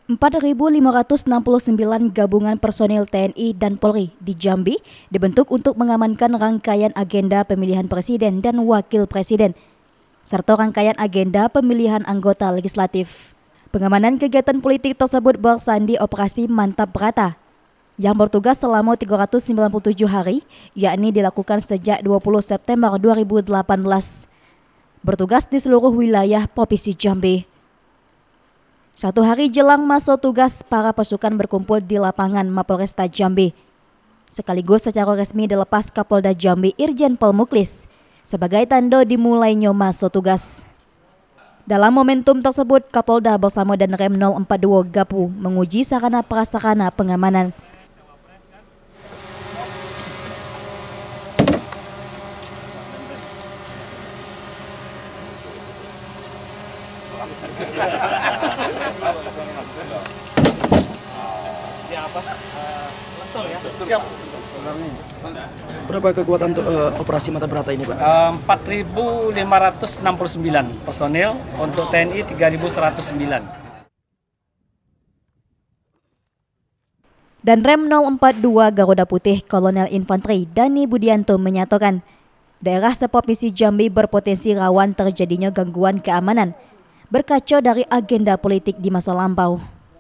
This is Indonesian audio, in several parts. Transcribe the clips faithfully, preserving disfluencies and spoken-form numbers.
empat ribu lima ratus enam puluh sembilan gabungan personil T N I dan Polri di Jambi dibentuk untuk mengamankan rangkaian agenda pemilihan presiden dan wakil presiden, serta rangkaian agenda pemilihan anggota legislatif. Pengamanan kegiatan politik tersebut bersandi Operasi Mantap Berata yang bertugas selama tiga ratus sembilan puluh tujuh hari, yakni dilakukan sejak dua puluh September dua ribu delapan belas. Bertugas di seluruh wilayah Provinsi Jambi. Satu hari jelang masa tugas, para pasukan berkumpul di lapangan Mapolresta Jambi. Sekaligus secara resmi dilepas Kapolda Jambi Irjen Pol Muklis sebagai tanda dimulainya masa tugas. Dalam momentum tersebut, Kapolda bersama Danrem nol empat dua Gapu menguji sarana prasarana pengamanan. Berapa kekuatan untuk uh, operasi Mantap Berata ini, Pak? empat ribu lima ratus enam puluh sembilan personil, untuk T N I tiga ribu seratus sembilan. Danrem nol empat dua Garuda Putih Kolonel Infanteri Dani Budianto menyatakan, daerah seprovinsi Jambi berpotensi rawan terjadinya gangguan keamanan berkaca dari agenda politik di masa lampau.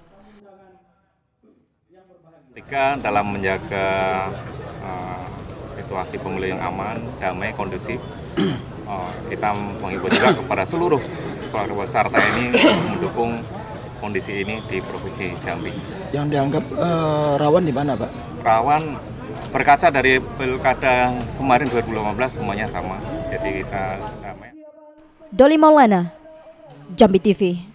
Ketika dalam menjaga uh, situasi pemilu yang aman, damai, kondusif, uh, kita mengimbau juga kepada seluruh keluarga besar T N I mendukung kondisi ini di Provinsi Jambi. Yang dianggap uh, rawan di mana, Pak? Rawan berkaca dari pilkada kemarin dua ribu delapan belas, semuanya sama. Jadi kita damai. Doli Maulana, Jambi T V.